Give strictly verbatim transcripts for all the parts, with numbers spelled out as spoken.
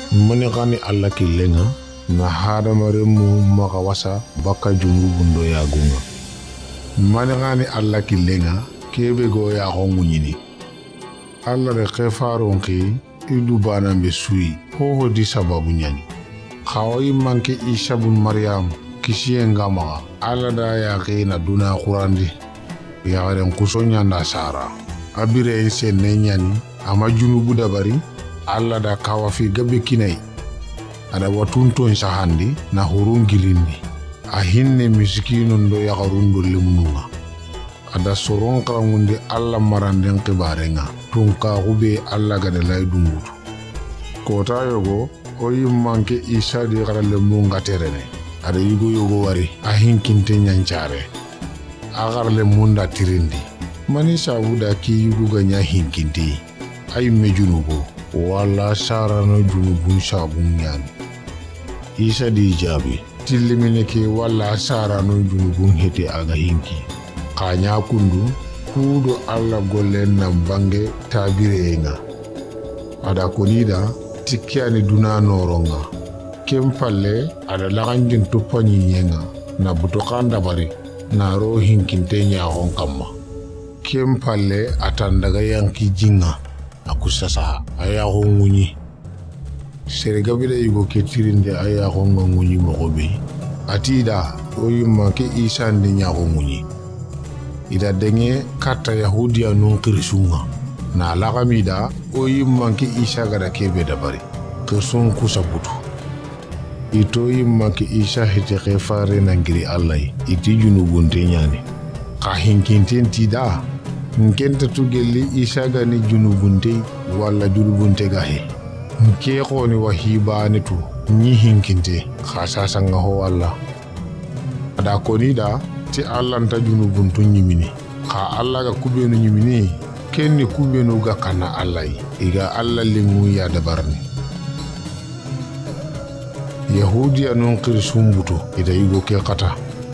mani gani alla killenga na hadamaremu makawasa baka junubundo ya gunga. Mani gani alla killenga kebe go ya hongunyini. Alla de kefaronki idu bana besui hoho di sababu nyani. Khawai manke Isa bun Maryam kisiyenga maga alla da ya kina duna kurandi ya garen kusonya na sara. Abire ise nenyani ama junubu dabari alla da kawafi gabe kinai. Ada watunton sahandi na hurun gilindi. Ahinne miskino ndo ya garundo limununga. Ada soron karangundi alla maranden kibarenga. Tunka hube alla gade lay dungutu. Kota yogo oyi manke Isa di gara lemunga terene. Ada yugo yogo wari ahinkinte nyanchare. Agar lemunda tirindi. Mani sabuda ki yugo ganya hinkinti. Ay mejunugo. Wala sarano junubun sabun yan. Isa di jabi tilimine ke wala sarano junubun hete aga hinki. Kanya kundu kudo alla golen na bange tabire nga. Ada konida tikiani duna noronga. Kempalle ada laganjin tupanyi nyenga na butokanda bari na ro hinkinte nya honkama. Kempalle atandaga yanki jinga. Akusasa aya hongunyi serega bile yugo ketirinde aya hongunyi mogobe atida oyima ke Isa ndi nya hongunyi ida denge kata yahudiya nun kirsunga na lagamida oyima ke Isa gada kebe dabari kirsun kusabutu ito yima ke Isa hete khefare nangiri Allah iti junubunte nyani ka hinkinten tida nkenta tugeli Isa gani junubunte wala junubunte gahe nke khoni wahiba tu nyi hinkinte khasasa nga ho Allah ada konida ti Allah nta junubuntu nyimini kha Allah ga kubenu nyimini kenni kubenu ga kana Allah iga Allah lingu ya dabarni yahudiya non kirsumbuto ida yugo ke kata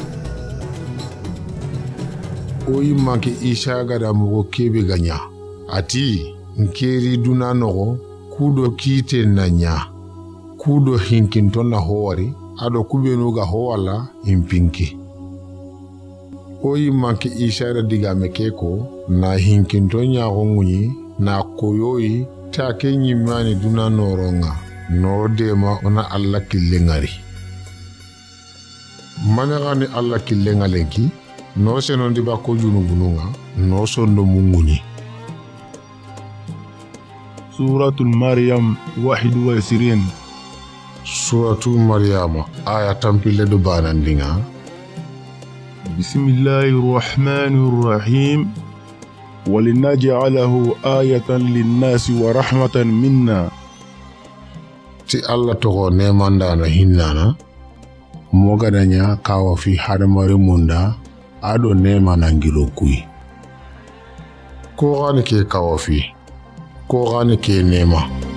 oyi manke Isa gada mugo kebe ganya ati nkeri duna nogo kudo kite nanya kudo hinkinto na howari ado kubenu ga howala impinki oyi manke Isa da diga mekeko na hinkinto nya gongunyi na koyoyi ta kenyi mani duna noronga no dema ona alla killengari managani alla killengalenki no senon di bako junubununga no sondo munguni. Suratul Maryam واحد وعشرين. Suratul Maryam aya tampile do banandinga. Bismillahir Rahmanir Rahim. ولنجعله آية للناس ورحمة منا. Ti Allah togo nemanda na hinnana mogadanya kawa fi hadamari munda ado nema nangilo kui. Ko gani ke kawafi, ko gani ke nema.